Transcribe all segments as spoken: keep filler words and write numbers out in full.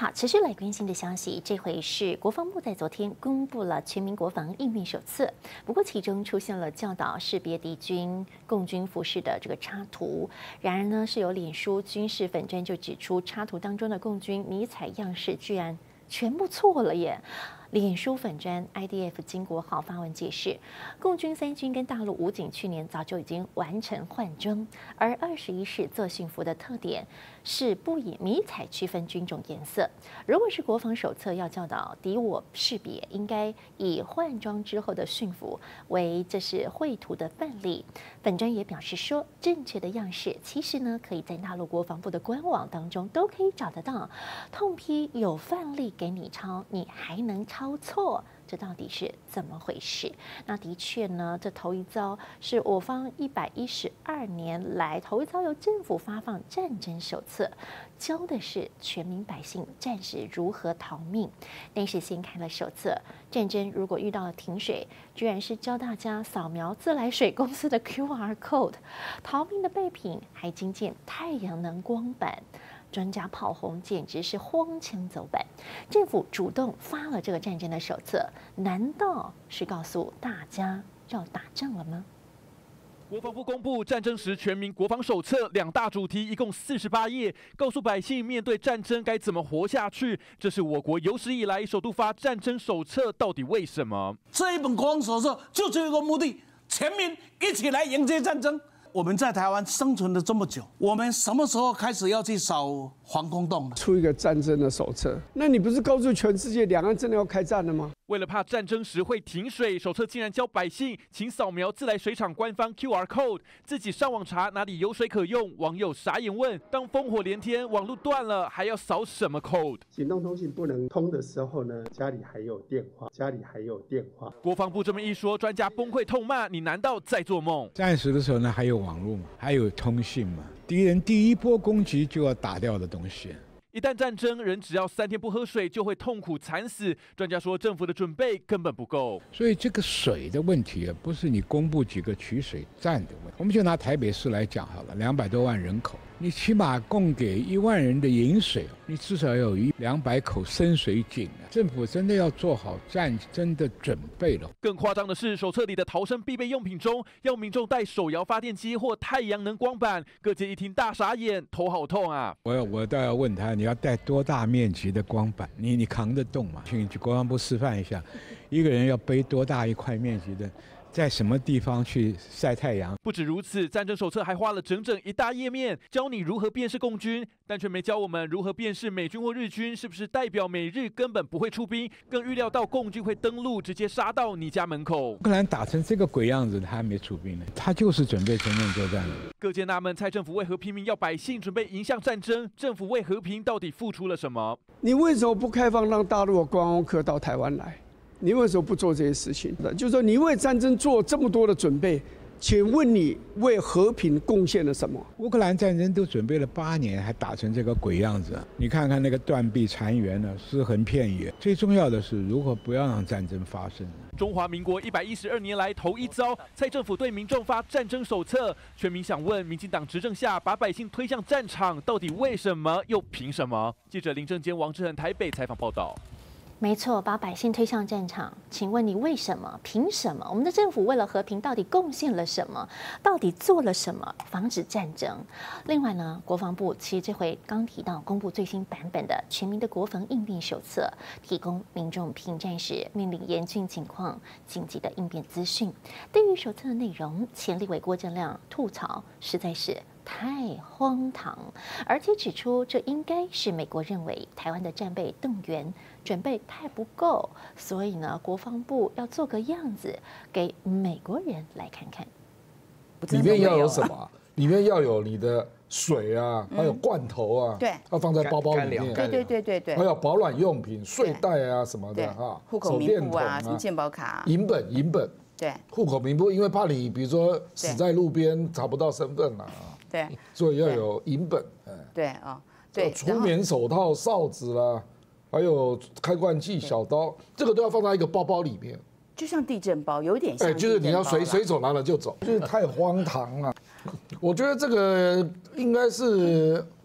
好，持续来关心的消息，这回是国防部在昨天公布了全民国防应变手册，不过其中出现了教导识别敌军、共军服饰的这个插图。然而呢，是有脸书军事粉专就指出，插图当中的共军迷彩样式居然全部错了耶。脸书粉专 I D F 金国号发文解释，共军三军跟大陆武警去年早就已经完成换装，而二十一式作训服的特点是不以迷彩区分军种颜色。如果是国防手册要教导敌我识别，应该以换装之后的训服为这是绘图的范例。粉专也表示说，正确的样式其实呢可以在大陆国防部的官网当中都可以找得到，痛批有范例给你抄，你还能抄抄错，这到底是怎么回事？那的确呢，这头一遭是我方一百一十二年来头一遭由政府发放战争手册，教的是全民百姓战时如何逃命。但是先看了手册，战争如果遇到了停水，居然是教大家扫描自来水公司的 Q R code， 逃命的备品还精建太阳能光板。专家炮轰，简直是荒腔走板。政府主动发了这个战争的手册，难道是告诉大家要打仗了吗？ 国防部公布战争时全民国防手册，两大主题，一共四十八页，告诉百姓面对战争该怎么活下去。这是我国有史以来首度发战争手册，到底为什么？ 这一本国防手册就只有一个目的：全民一起来迎接战争。我们在台湾生存了这么久，我们什么时候开始要去扫防空洞呢？ 出一个战争的手册，那你不是告诉全世界两岸真的要开战了吗？ 为了怕战争时会停水，手册竟然教百姓请扫描自来水厂官方 Q R code， 自己上网查哪里有水可用。网友傻眼问：当烽火连天，网路断了，还要扫什么 code？ 行动通信不能通的时候呢，家里还有电话，家里还有电话。 国防部这么一说，专家崩溃痛骂：你难道在做梦？ 战时的时候呢，还有网络嘛，还有通信嘛，敌人第一波攻击就要打掉的东西。 一旦战争，人只要三天不喝水就会痛苦惨死。专家说，政府的准备根本不够。 所以这个水的问题啊，不是你公布几个取水站的问题。我们就拿台北市来讲好了，两百多万人口，你起码供给一万人的饮水，你至少要有一两百口深水井啊。政府真的要做好战争的准备了。 更夸张的是，手册里的逃生必备用品中，要民众带手摇发电机或太阳能光板。各界一听大傻眼，头好痛啊！ 我要我倒要问他，你要带多大面积的光板？你你扛得动吗？请去国防部示范一下，一个人要背多大一块面积的？在什么地方去晒太阳？ 不止如此，战争手册还花了整整一大页面，教你如何辨识共军，但却没教我们如何辨识美军或日军是不是代表美日根本不会出兵，更预料到共军会登陆，直接杀到你家门口。 乌克兰打成这个鬼样子，他还没出兵呢，他就是准备全面作战了。 各界纳闷，蔡政府为何拼命要百姓准备迎向战争？政府为和平到底付出了什么？ 你为什么不开放让大陆的观光客到台湾来？你为什么不做这些事情？就是说，你为战争做这么多的准备，请问你为和平贡献了什么？ 乌克兰战争都准备了八年，还打成这个鬼样子，你看看那个断壁残垣呢，尸横遍野。最重要的是如何不要让战争发生。 中华民国一百一十二年来头一遭，蔡政府对民众发战争手册，全民想问：民进党执政下把百姓推向战场，到底为什么又凭什么？记者林正坚、王志恒台北采访报道。 没错，把百姓推向战场，请问你为什么？凭什么？我们的政府为了和平到底贡献了什么？到底做了什么防止战争？另外呢，国防部其实这回刚提到公布最新版本的全民的国防应变手册，提供民众平战时面临严峻情况紧急的应变资讯。对于手册的内容，前立委郭正亮吐槽实在是太荒唐，而且指出这应该是美国认为台湾的战备动员准备太不够，所以呢，国防部要做个样子给美国人来看看。 里面要有什么？里面要有你的水啊，还有罐头啊， 对， 要放在包包里面。 对对对对对。 还有保暖用品、睡袋啊什么的啊， 户口名簿啊，什么健保卡、 银本、银本。 对， 户口名簿，因为怕你比如说死在路边查不到身份啊。 对， 所以要有银本， 对啊，对， 除棉手套、哨子啦，还有开罐器、小刀，这个都要放在一个包包里面， 就像地震包，有点像。哎， 就是你要随随手拿了就走，就是太荒唐了。我觉得这个应该是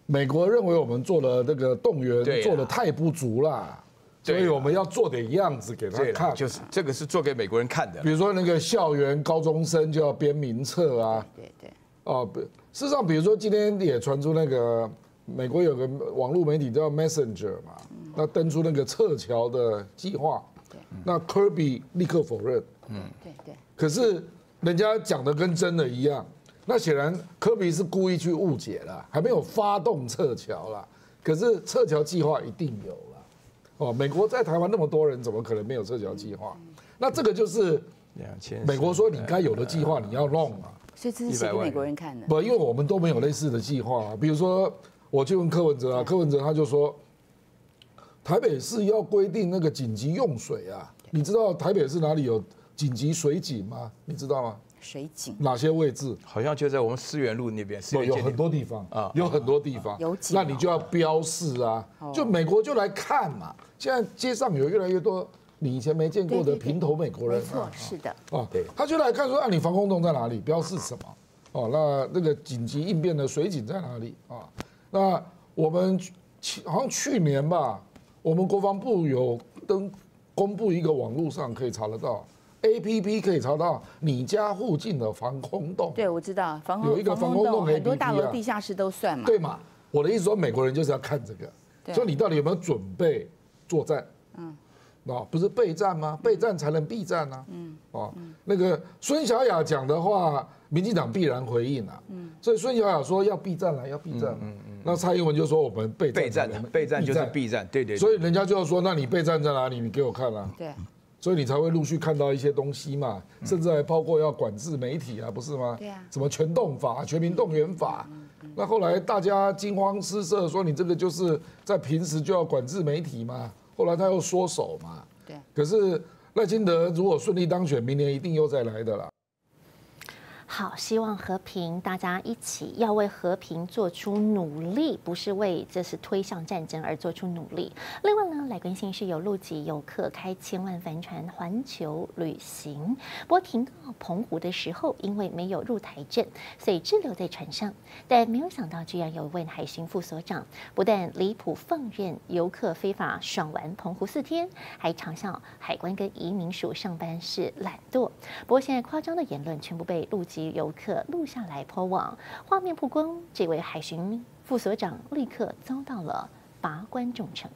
美国认为我们做了这个动员做的太不足啦，所以我们要做点样子给他看。 就是这个是做给美国人看的。 比如说那个校园高中生就要编名册啊， 对对。 哦，事实上，比如说今天也传出那个美国有个网络媒体叫 Messenger 嘛，那登出那个撤侨的计划，那 Kirby 立刻否认。 嗯，对对。 可是人家讲的跟真的一样。那显然，科比是故意去误解了，还没有发动撤侨啦。可是撤侨计划一定有了。哦，美国在台湾那么多人，怎么可能没有撤侨计划？那这个就是美国说你该有的计划你要弄啊。 所以这是写给美国人看的。 不，因为我们都没有类似的计划啊。比如说，我去问柯文哲啊，柯文哲他就说，台北市要规定那个紧急用水啊。你知道台北市哪里有紧急水井吗？你知道吗？ 水井哪些位置？ 好像就在我们思源路那边， 有很多地方啊，有很多地方。 有井， 那你就要标示啊。就美国就来看嘛。现在街上有越来越多你以前没见过的平头美国人。 没错，是的。 哦，对，他就来看说，啊，你防空洞在哪里？标示什么？哦，那那个紧急应变的水井在哪里啊？那我们好像去年吧，我们国防部有登公布一个网络上可以查得到。A P P 可以查到你家附近的防空洞。 对，我知道防空有一个防空洞 A P P 啊， 很多大楼地下室都算嘛。 对嘛？我的意思说，美国人就是要看这个，说你到底有没有准备作战。嗯，哦，不是备战吗？备战才能避战啊。嗯，哦，那个孙小雅讲的话，民进党必然回应啊。嗯，所以孙小雅说要避战了，要避战。嗯嗯。那蔡英文就说我们备备战，备战就是避战。对对。 所以人家就说，那你备战在哪里？你给我看啊。 对。 所以你才会陆续看到一些东西嘛，甚至还包括要管制媒体啊，不是吗？ 对啊。 什么全动法、全民动员法，那后来大家惊慌失色，说你这个就是在平时就要管制媒体嘛。后来他又缩手嘛。 对。 可是赖清德如果顺利当选，明年一定又再来的啦。 好，希望和平，大家一起要为和平做出努力，不是为这是推向战争而做出努力。另外呢，来关心是有陆籍游客开千万帆船环球旅行，不过停靠澎湖的时候，因为没有入台证，所以滞留在船上。但没有想到，居然有一位海巡副所长，不但离谱放任游客非法爽玩澎湖四天，还嘲笑海关跟移民署上班是懒惰。不过现在夸张的言论全部被陆籍游客录下来po网，画面曝光，这位海巡副所长立刻遭到了拔关重惩。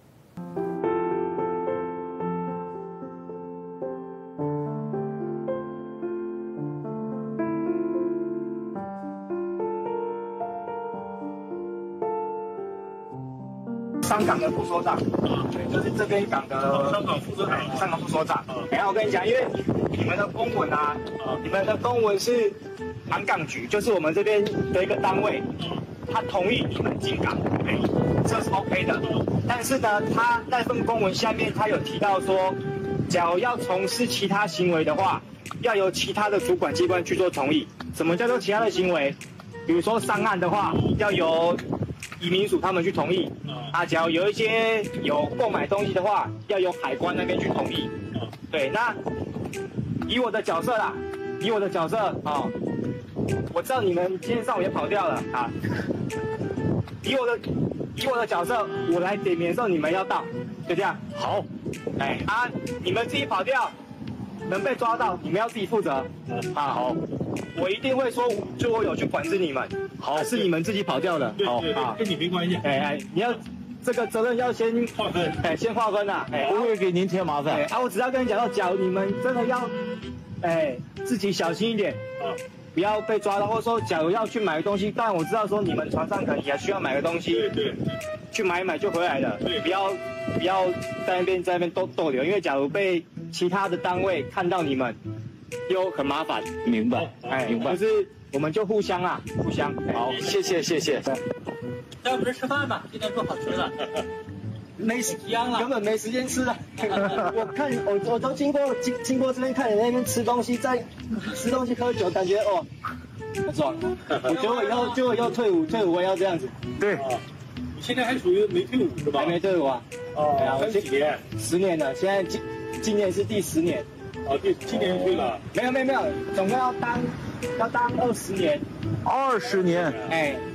香港的副所长，对，就是这边港的香港副所长，香港副所长。然后我跟你讲，因为你们的公文啊，你们的公文是航港局，就是我们这边的一个单位，他同意你们进港，哎，这是 OK 的。但是呢，他那份公文下面他有提到说，假如要从事其他行为的话，要由其他的主管机关去做同意。什么叫做其他的行为？比如说上岸的话，要由移民署他们去同意。啊，假如有一些有购买东西的话，要由海关那边去同意。对，那以我的角色啦，以我的角色啊、哦，我知道你们今天上午也跑掉了啊。以我的以我的角色，我来点名的时候，你们要到，就这样。好。哎啊，你们自己跑掉，能被抓到，你们要自己负责。啊，好。我一定会说，就我有去管制你们。好，是你们自己跑掉的。好啊，跟你没关系。哎哎，你要。这个责任要先划分，哎，先划分呐，哎，不会给您添麻烦。啊，我只要跟你讲到，假如你们真的要，哎，自己小心一点，啊，不要被抓到，或者说，假如要去买个东西，但我知道说你们船上可能也需要买个东西，对对，去买一买就回来了，对，不要不要在那边在那边逗逗留，因为假如被其他的单位看到你们，又很麻烦。明白，哎，明白，就是我们就互相啊，互相。好，谢谢谢谢。 要不是吃饭吧，今天做好吃的，没时间了， 根本没时间吃了。我看我我都经过经经过这边看你那边吃东西，在吃东西喝酒，感觉哦不错。我觉得我以后就要退伍，退伍我也要这样子。对， 你现在还属于没退伍是吧？ 还没退伍啊。 哦，还几年？ 十年了，现在今今年是第十年。 哦，第今年退了？ 没有没有没有，总共要当要当二十年。 二十年？ 哎。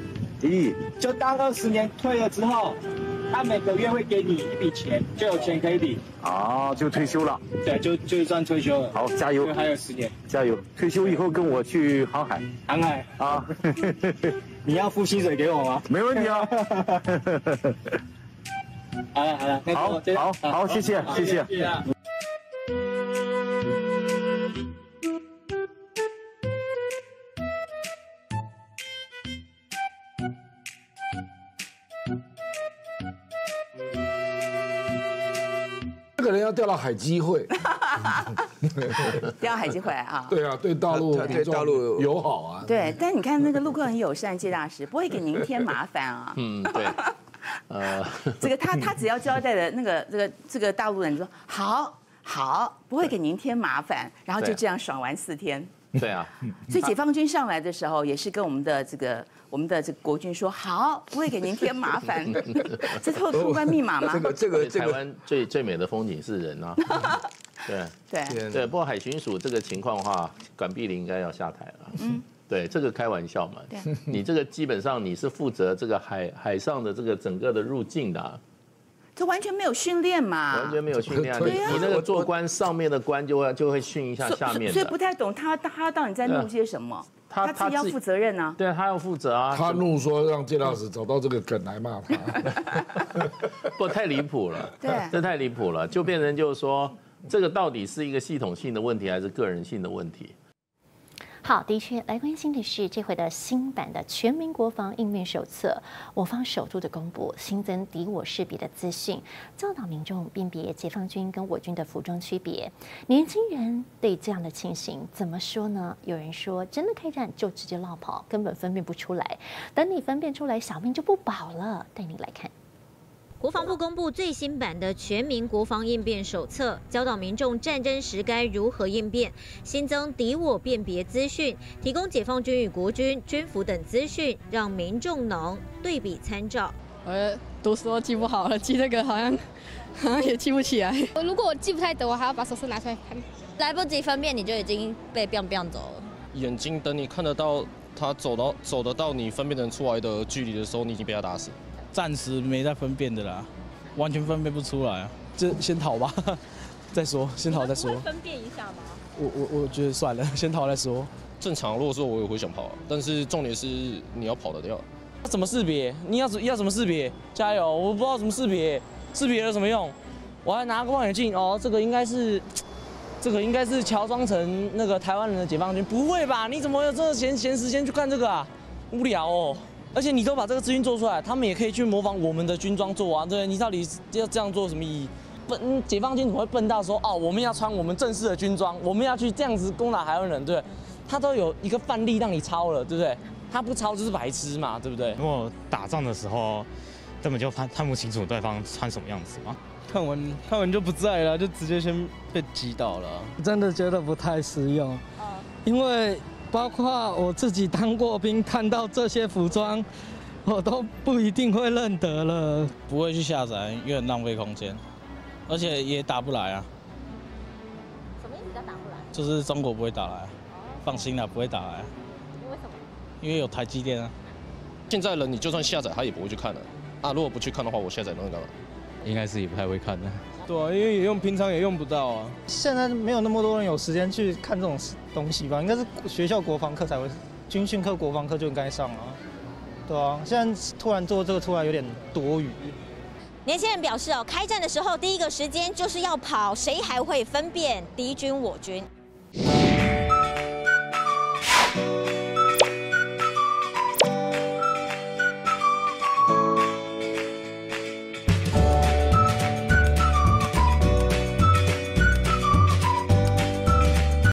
咦，就当二十年退了之后，他每个月会给你一笔钱，就有钱可以领。 啊，就退休了。 对，就就算退休了。 好，加油！ 还有十年， 加油！退休以后跟我去航海。 航海啊， 你要付薪水给我吗？ 没问题啊。 好了好了， 好，好，好，谢谢，谢谢。 这个人要调到海基会， 调到海基会啊。 对啊，对大陆对大陆友好啊。 对，但你看那个陆客很友善，谢大使不会给您添麻烦啊。 嗯，对。呃， 这个他他只要交代的那个这个这个大陆人说好好，不会给您添麻烦，然后就这样爽完四天。 对啊， 所以解放军上来的时候，也是跟我们的这个我们的这个国军说好，不会给您添麻烦。这透通关密码吗？ 这个这个这个台湾最最美的风景是人啊。对对对，不过海巡署这个情况的话，管碧玲应该要下台了。嗯。对，这个开玩笑嘛。对，你这个基本上你是负责这个海海上的这个整个的入境的、啊， 这完全没有训练嘛， 完全没有训练、啊。你你那个做官上面的官就会就会训一下下面的， 所以不太懂他他到底在怒些什么。他自己要负责任啊。 对啊，他要负责啊。 他怒说让介大使找到这个梗来骂他， 不太离谱了。 对， 这太离谱了，就变成就是说，这个到底是一个系统性的问题还是个人性的问题？ 好，的确，来关心的是这回的新版的全民国防应变手册，我方首度的公布，新增敌我识别的资讯，教导民众辨别解放军跟我军的服装区别。年轻人对这样的情形怎么说呢？有人说，真的开战就直接落跑，根本分辨不出来，等你分辨出来，小命就不保了。带你来看。 国防部公布最新版的全民国防应变手册，教导民众战争时该如何应变，新增敌我辨别资讯，提供解放军与国军军服等资讯，让民众能对比参照。 呃，读书都记不好了，记这个好像好像也记不起来。如果我记不太得，我还要把手册拿出来看， 来不及分辨你就已经被 biang biang 走了。 眼睛等你看得到他走到走得到你分辨得出来的距离的时候，你已经被他打死。 暂时没在分辨的啦，完全分辨不出来啊，这先逃吧，再说，先逃再说。 分辨一下吗？ 我我我觉得算了，先逃再说。 正常，如果说我也会想跑，但是重点是你要跑得掉。 怎么识别？你要要怎么识别？加油！我不知道怎么识别，识别有什么用？我还拿个望远镜哦，这个应该是，这个应该是乔装成那个台湾人的解放军，不会吧？你怎么有这个闲闲时间去看这个啊？无聊哦。而且你都把这个资讯做出来，他们也可以去模仿我们的军装做啊，对不对？你到底要这样做有什么意义？笨，解放军怎么会笨到说哦，我们要穿我们正式的军装，我们要去这样子攻打台湾人，对不对？他都有一个范例让你抄了，对不对？他不抄就是白痴嘛，对不对？ 如果打仗的时候根本就看看不清楚对方穿什么样子嘛， 看完看完就不在了，就直接先被击倒了。 真的觉得不太实用，因为。包括我自己当过兵，看到这些服装，我都不一定会认得了。 不会去下载，因为很浪费空间，而且也打不来啊。 什么意思叫打不来？ 就是中国不会打来，放心啦，不会打来。 因为什么？ 因为有台积电啊。 现在人你就算下载，他也不会去看了啊。如果不去看的话，我下载能干嘛？ 应该是也不太会看的。 对啊，因为也用平常也用不到啊。 现在没有那么多人有时间去看这种东西吧？应该是学校国防课才会，军训课、国防课就应该上啊。对啊，现在突然做这个出来有点多余。 年轻人表示哦，开战的时候第一个时间就是要跑，谁还会分辨敌军我军？